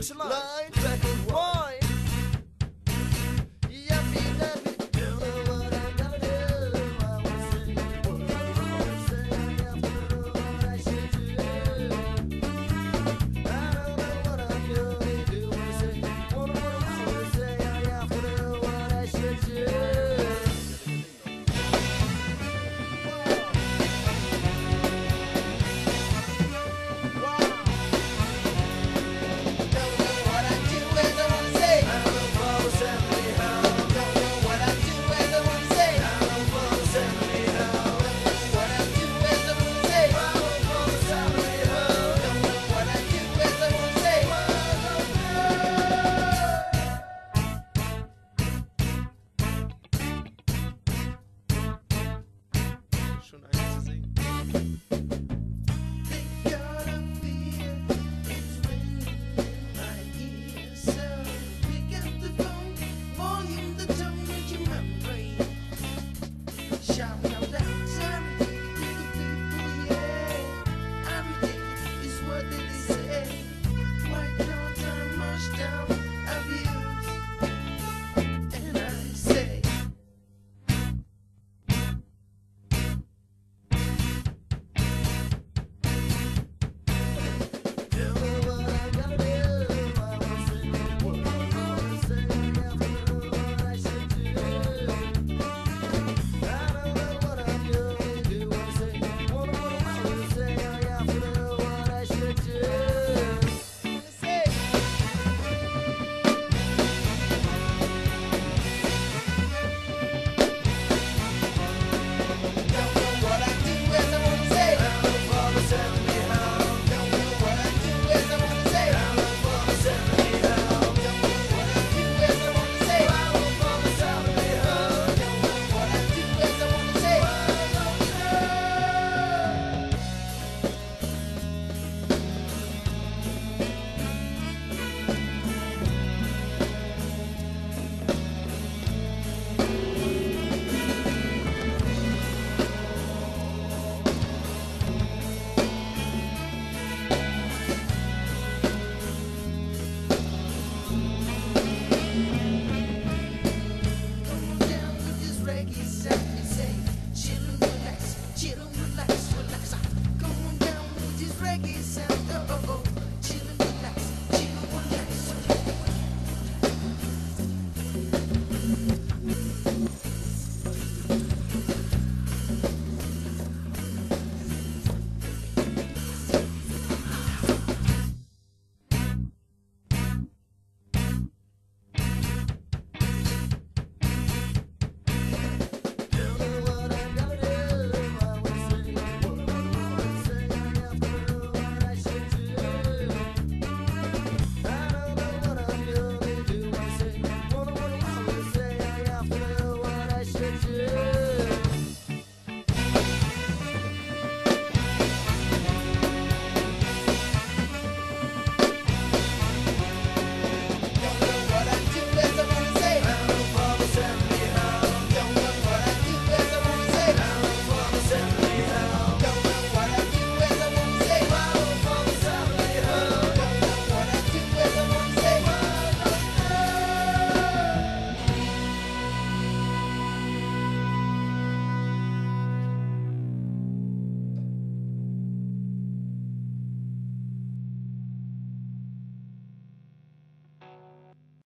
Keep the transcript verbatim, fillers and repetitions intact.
line, black and white. Yuppie, yuppie, don't know what I'm gonna do. I wanna say what I wanna say. I have to know what I should do. I don't know what I'm gonna do. I say what I wanna say. I have to know what I should do. Schon einzusehen. Reggae sound.